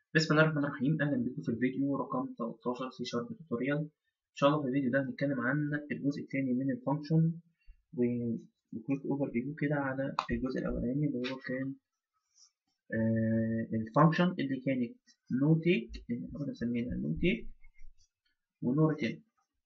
بسم الله الرحمن الرحيم. اهلا بكم في الفيديو رقم 13 سي شارب توتوريال. ان شاء الله في الفيديو ده هنتكلم عن الجزء الثاني من الفانكشن وكويك اوفر فيو كده على الجزء الاولاني اللي هو كان الفانكشن اللي كانت نو تيك، احنا بنسميها نو تيك ونو ريتيرن.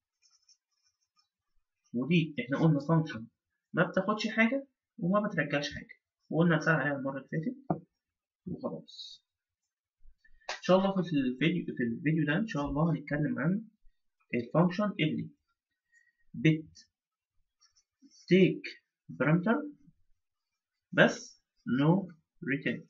ودي احنا قلنا فانكشن ما بتاخدش حاجه وما بترجعش حاجه، وقلنا نسال عليها المره اللي فاتت وخلاص. ان شاء الله في الفيديو ده ان شاء الله هنتكلم عن الفانكشن اللي بتتيك بارامتر بس no return.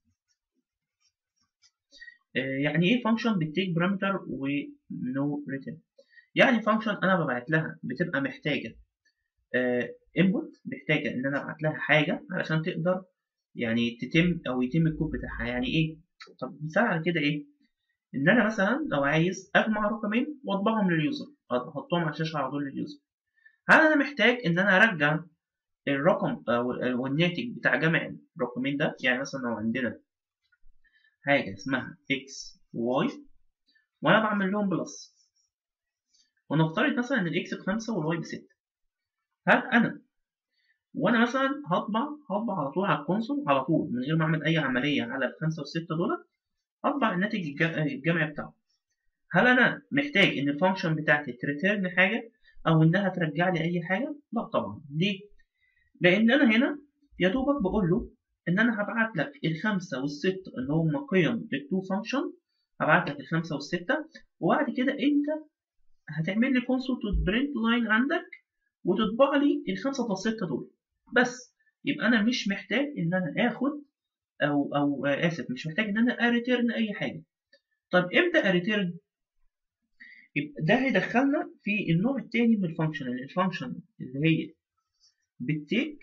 يعني ايه فانكشن بتتيك بارامتر و no return؟ يعني فانكشن انا ببعت لها بتبقى محتاجه input، محتاجه ان انا ابعت لها حاجه علشان تقدر يعني يتم الكود بتاعها. يعني ايه؟ طب مثال على كده ايه؟ ان انا مثلا لو عايز اجمع رقمين واطبعهم لليوزر، احطهم على الشاشه على طول لليوزر، هل انا محتاج ان انا ارجع الرقم او الناتج بتاع جمع الرقمين ده؟ يعني مثلا لو عندنا حاجه اسمها x و y وانا بعمل لهم بلس، ونفترض مثلا ان الاكس ب5 والواي ب6، هل انا وانا مثلا هطبع على طول على الكونسول على طول من غير ما اعمل اي عمليه على الخمسه والسته دول، اطبع الناتج الجمعي بتاعه؟ هل انا محتاج ان الفانكشن بتاعتي تريتيرن حاجه او انها ترجع لي اي حاجه؟ لا طبعا. ليه؟ لان انا هنا يا دوبك بقول له ان انا هبعت لك الخمسه والسته اللي هم قيم التو فانكشن، هبعت لك الخمسه والسته، وبعد كده انت هتعمل لي كونسول تو برنت لاين عندك وتطبع لي الخمسه بلس سته دول بس. يبقى انا مش محتاج ان انا اخد او اسف، مش محتاج ان انا اريتيرن اي حاجه. طب امتى اريتيرن؟ يبقى ده هيدخلنا في النوع الثاني من الفانكشن، الفانكشن اللي هي بتتيك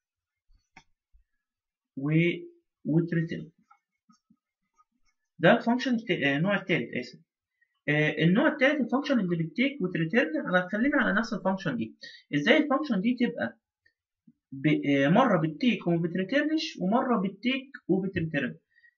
وتريتيرن. ده الفانكشن النوع الثالث، اسف. النوع الثالث الفانكشن اللي بتتيك وتريتيرن. خلينا على نفس الفانكشن دي. ازاي الفانكشن دي تبقى مره بتتيك وما بتريتيرنش ومره بتتيك وبتريتيرن؟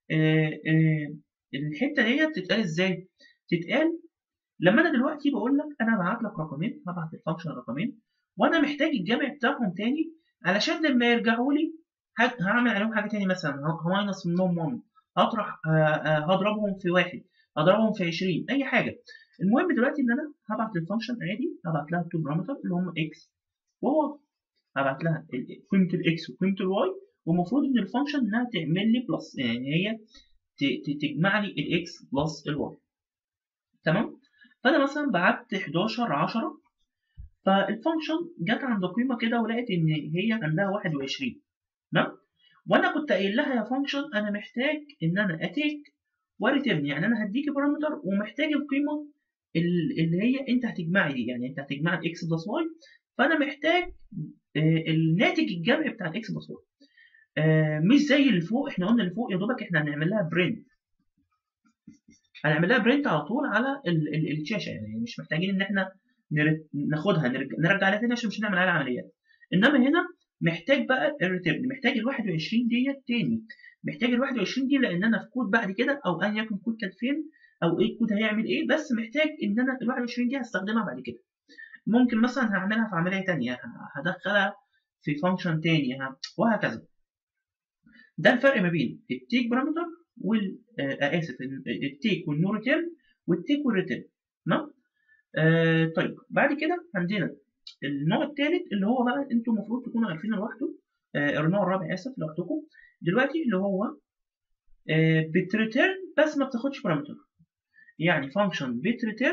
الحته دي بتتقال ازاي؟ تتقال لما انا دلوقتي بقول لك انا هبعت لك رقمين، هبعت الفانكشن رقمين وانا محتاج الجمع بتاعهم تاني علشان لما يرجعوا لي هعمل عليهم حاجه تاني، مثلا هماينس منهم 1، هطرح هضربهم في واحد، هضربهم في 20، اي حاجه. المهم دلوقتي ان انا هبعت للفانكشن عادي، هبعت لها تو بارامتر اللي هم اكس وواي، هبعت لها قيمه الاكس وقيمه الواي، والمفروض ان الفانكشن انها تعمل لي بلس، يعني هي تجمع لي الاكس بلس الواي. تمام. فانا مثلا بعت 11 10، فالفانكشن جت عند قيمه كده ولقيت ان هي عندها 21. تمام. وانا كنت قايل لها يا فانكشن انا محتاج ان انا اتيك وريتيرن، يعني انا هديكي بارامتر ومحتاج القيمه اللي هي انت هتجمعي دي، يعني انت هتجمع الاكس بلس واي، فانا محتاج الناتج الجمعي بتاع الاكس بلس واي. مش زي اللي فوق، احنا قلنا اللي فوق يا دوبك احنا هنعمل لها برنت، هنعمل لها برنت على طول على الشاشه، يعني مش محتاجين ان احنا ناخدها نرجع عليها تاني عشان مش هنعمل عليها عمليات. انما هنا محتاج بقى الريتيرن، محتاج ال 21 ديت تاني، محتاج ال 21 دي لان انا في كود بعد كده او ايا يكن كود كان فين او ايه الكود هيعمل ايه، بس محتاج ان انا ال 21 دي هستخدمها بعد كده. ممكن مثلا هعملها في عمليه تانيه، هدخلها في فانكشن تاني وهكذا. ده الفرق ما بين التيك بارامتر وال اسف التيك والنو ريتيرن والتيك والريتيرن. تمام. طيب بعد كده عندنا النوع الثالث اللي هو بقى انتوا المفروض تكونوا عارفينه لوحده، النوع الرابع اسف لوحدكم دلوقتي، اللي هو بتريتيرن بس ما بتاخدش بارامتر. يعني فانكشن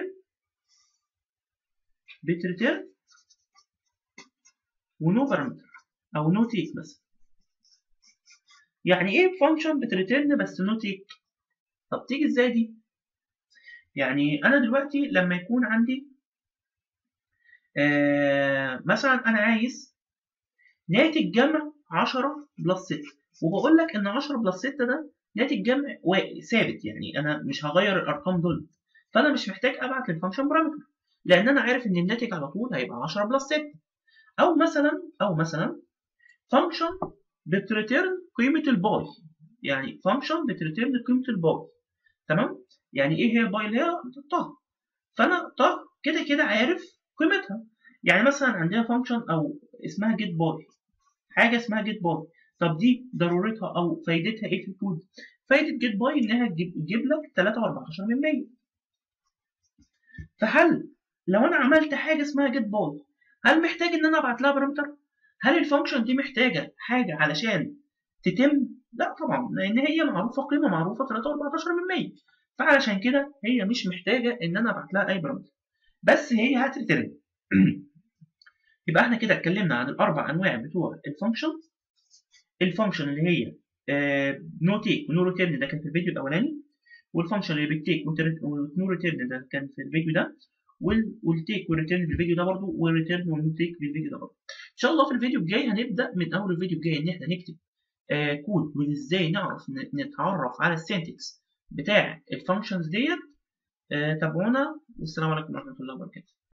بتريتيرن ونو بارامتر او نو تيك بس. يعني ايه فانكشن بتريتيرن بس نو تيك؟ طب تيجي ازاي دي؟ يعني انا دلوقتي لما يكون عندي مثلا انا عايز ناتج جمع 10 بلس 6، وبقول لك ان 10 بلس 6 ده ناتج جمع ثابت، يعني انا مش هغير الارقام دول، فانا مش محتاج ابعت للفانكشن بارامتر لان انا عارف ان الناتج على طول هيبقى 10 بلس 6. او مثلا فانكشن بتريتيرن قيمه الباي، يعني فانكشن بتريتيرن قيمه الباي. تمام. يعني ايه هي باي؟ اللي هي طه. فانا طه كده كده عارف قيمتها. يعني مثلا عندنا فانكشن او اسمها جيت باي، حاجه اسمها جيت باي. طب دي ضرورتها او فايدتها ايه في الكود؟ فايده جيت باي انها تجيب لك 3.14 من 100. فهل لو انا عملت حاجه اسمها جيت باي، هل محتاج ان انا ابعت لها بارامتر؟ هل الفانكشن دي محتاجه حاجه علشان تتم؟ لا طبعا، لان هي معروفه، قيمه معروفه 3.14 من 100. فعلشان كده هي مش محتاجه ان انا ابعت لها اي بارامتر، بس هي هترترن. يبقى احنا كده اتكلمنا عن الاربع انواع بتوع الفانكشن. الفانكشن اللي هي نو تيك ونو ريتيرن، ده كان في الفيديو الاولاني. والفانكشن اللي بتيك ونو ريتيرن ده كان في الفيديو ده. والتيك والريتيرن في الفيديو ده برضه، والريتيرن والنو تيك في الفيديو ده برضه. ان شاء الله في الفيديو الجاي هنبدا من اول الفيديو الجاي ان احنا نكتب كود، وازاي نعرف نتعرف على السنتكس بتاع الفانكشنز ديت. تابعونا، والسلام عليكم ورحمه الله وبركاته.